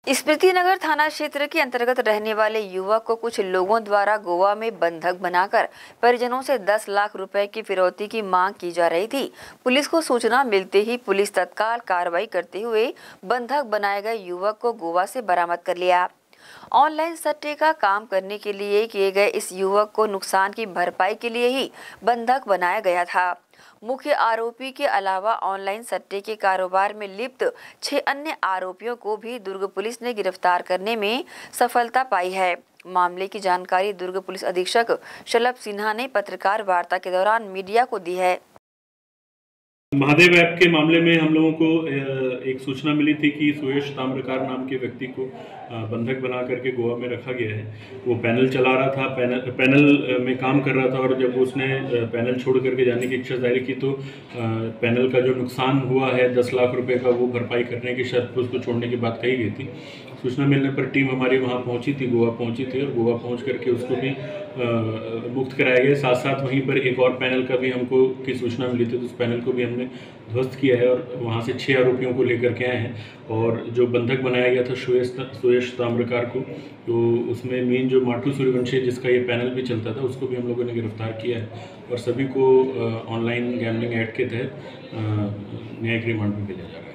स्मृति नगर थाना क्षेत्र के अंतर्गत रहने वाले युवक को कुछ लोगों द्वारा गोवा में बंधक बनाकर परिजनों से 10 लाख रुपए की फिरौती की मांग की जा रही थी। पुलिस को सूचना मिलते ही पुलिस तत्काल कार्रवाई करते हुए बंधक बनाए गए युवक को गोवा से बरामद कर लिया। ऑनलाइन सट्टे का काम करने के लिए किए गए इस युवक को नुकसान की भरपाई के लिए ही बंधक बनाया गया था। मुख्य आरोपी के अलावा ऑनलाइन सट्टे के कारोबार में लिप्त 6 अन्य आरोपियों को भी दुर्ग पुलिस ने गिरफ्तार करने में सफलता पाई है। मामले की जानकारी दुर्ग पुलिस अधीक्षक शलभ सिन्हा ने पत्रकार वार्ता के दौरान मीडिया को दी है। महादेव ऐप के मामले में हम लोगों को एक सूचना मिली थी कि सुयश ताम्रकार नाम के व्यक्ति को बंधक बना करके गोवा में रखा गया है। वो पैनल चला रहा था, पैनल में काम कर रहा था और जब उसने पैनल छोड़ करके जाने की इच्छा जाहिर की तो पैनल का जो नुकसान हुआ है 10 लाख रुपए का, वो भरपाई करने की शर्त पर उसको छोड़ने की बात कही गई थी। सूचना मिलने पर टीम हमारी वहाँ पहुँची थी, गोवा पहुँची थी और गोवा पहुँच करके उसको भी मुक्त कराया गया। साथ साथ वहीं पर एक और पैनल का भी हमको की सूचना मिली थी, तो उस पैनल को भी हमने ध्वस्त किया है और वहाँ से 6 आरोपियों को लेकर के आए हैं। और जो बंधक बनाया गया था सुयश ताम्रकार को, तो उसमें मेन जो माटू सूर्यवंशी जिसका ये पैनल भी चलता था, उसको भी हम लोगों ने गिरफ्तार किया है और सभी को ऑनलाइन गैम्बलिंग एक्ट के तहत न्यायिक रिमांड में भेजा जा रहा है।